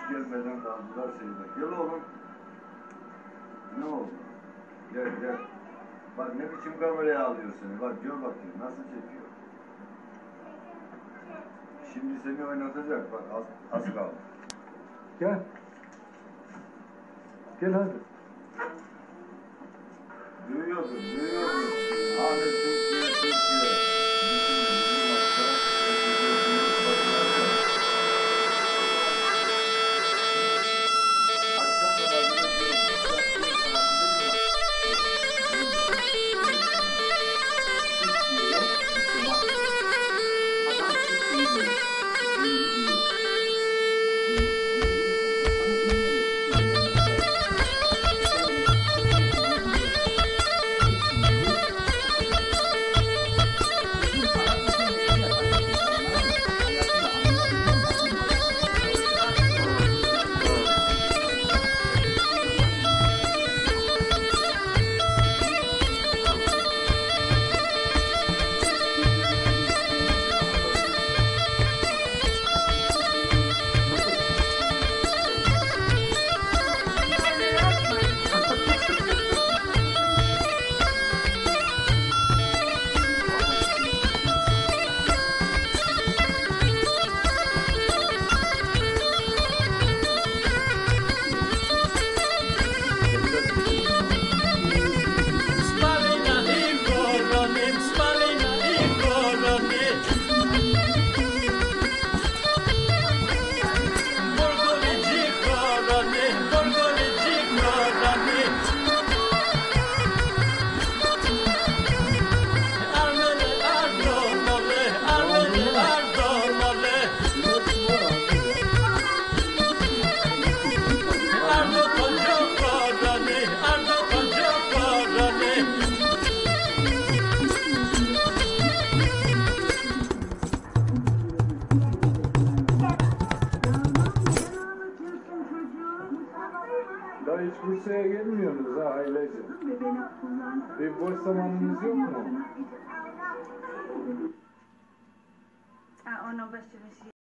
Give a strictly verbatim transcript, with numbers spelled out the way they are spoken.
gelmeden kaldılar şeyde. Gel oğlum. Ne oldu? Gel gel. Bak ne biçim kameraya alıyor seni. Bak gör bakayım nasıl çekiyor. Şimdi seni oynatacak. Bak az, az kaldı. Gel. Gel hadi. Duyuyordun, duyuyordun. Ahmet Türkiye, Türkiye. Daha hiç Bursa'ya gelmiyorsunuz ha ailece. Bir boş zamanınız yok mu? Ha, onu başarısı.